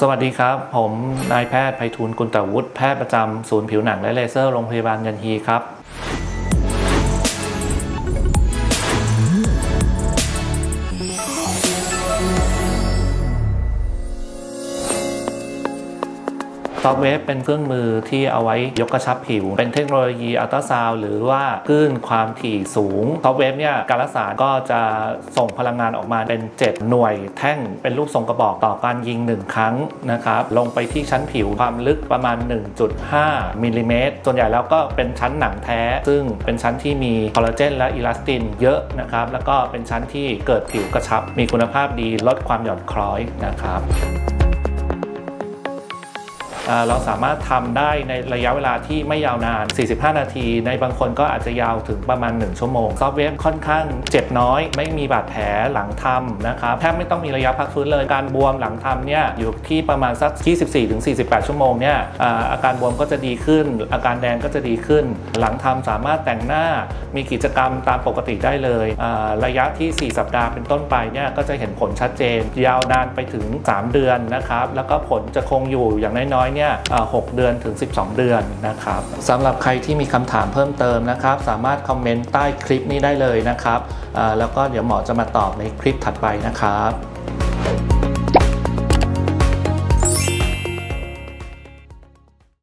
สวัสดีครับผมนายแพทย์ไพฑูรย์ กุลตวุฒิแพทย์ประจำศูนย์ผิวหนังและเลเซอร์โรงพยาบาลยันฮีครับซอฟต์เวฟเป็นเครื่องมือที่เอาไว้ยกกระชับผิวเป็นเทคโนโลยีอัลตราซาวด์หรือว่าคลื่นความถี่สูงซอฟต์เวฟเนี่ยการรักษาก็จะส่งพลังงานออกมาเป็น7หน่วยแท่งเป็นรูปทรงกระบอกต่อการยิง1ครั้งนะครับลงไปที่ชั้นผิวความลึกประมาณ 1.5 มิลลิเมตรส่วนใหญ่แล้วก็เป็นชั้นหนังแท้ซึ่งเป็นชั้นที่มีคอลลาเจนและอิลาสตินเยอะนะครับแล้วก็เป็นชั้นที่เกิดผิวกระชับมีคุณภาพดีลดความหย่อนคล้อยนะครับเราสามารถทำได้ในระยะเวลาที่ไม่ยาวนาน45นาทีในบางคนก็อาจจะยาวถึงประมาณ1ชั่วโมงซอฟต์เวฟค่อนข้างเจ็บน้อยไม่มีบาดแผลหลังทำนะครับแทบไม่ต้องมีระยะพักฟื้นเลยการบวมหลังทำเนี่ยอยู่ที่ประมาณสัก 24-48 ชั่วโมงเนี่ยอาการบวมก็จะดีขึ้นอาการแดงก็จะดีขึ้นหลังทำสามารถแต่งหน้ามีกิจกรรมตามปกติได้เลยระยะที่4สัปดาห์เป็นต้นไปเนี่ยก็จะเห็นผลชัดเจนยาวนานไปถึง3เดือนนะครับแล้วก็ผลจะคงอยู่อย่างน้อยเนี่ย6 เดือนถึง12 เดือนนะครับสำหรับใครที่มีคำถามเพิ่มเติมนะครับสามารถคอมเมนต์ใต้คลิปนี้ได้เลยนะครับแล้วก็เดี๋ยวหมอจะมาตอบในคลิปถัดไปนะครับ